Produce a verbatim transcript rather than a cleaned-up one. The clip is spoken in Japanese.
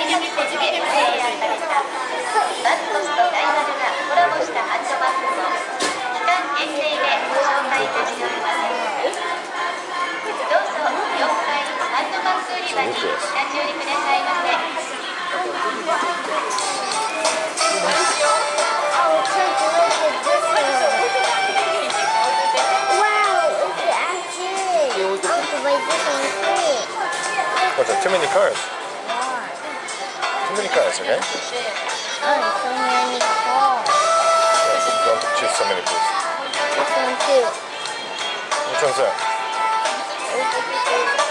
力的で提案されたバンコスとダイマルがコラボしたハンドバッグを期間限定でご紹介いたしております。どうぞよんかいハンドバッグ売り場にお立ち寄りくださいませ。 What's that? Too many cars. Too many cars, okay? Oh, so many cars. Yeah, don't choose so many, please. This one too. Which one's that? Oh,